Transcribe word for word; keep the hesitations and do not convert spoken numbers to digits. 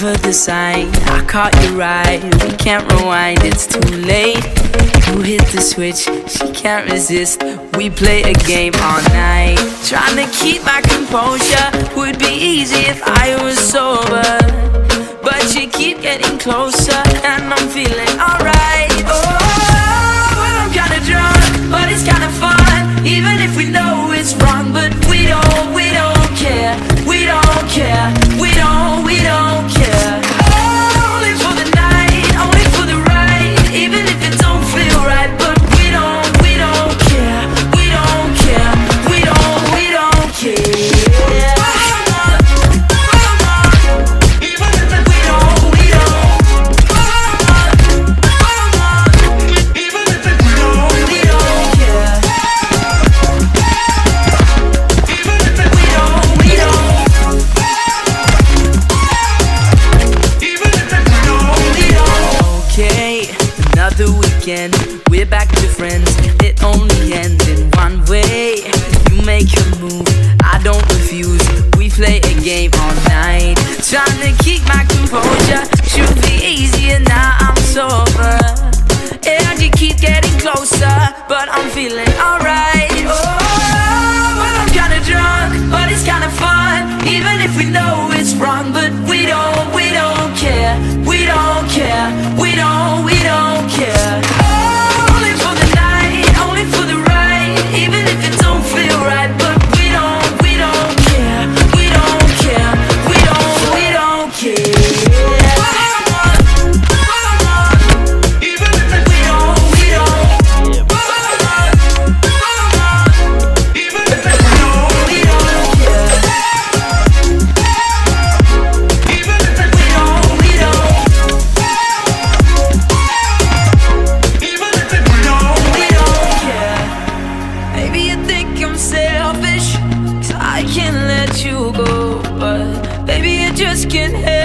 never the sign. I caught you right, we can't rewind, it's too late. You hit the switch, she can't resist. We play a game all night. Trying to keep my composure would be easy if I was sober, but you keep getting closer and I'm feeling alright. Oh, well, I'm kinda drunk, but it's kinda fun. Even if we know it's wrong, but we don't, we don't care. We don't care, we don't, we don't care. Only for the night, only for the ride. Even if it don't feel right, but we don't, we don't care. We don't care, we don't, we don't care. We're back to friends, it only ends in one way. You make your move, I don't refuse. We play a game all night. Trying to keep my composure should be easier now I'm sober. And you keep getting closer, but I'm feeling alright. Oh, well, I'm kinda drunk, but it's kinda fun. Even if we know it's wrong, but we don't, we don't care. We don't care, we don't, we don't care. Only for the night, only for the ride. Even if it don't feel right, but we don't, we don't care. We don't care, we don't, we don't care. Just can't help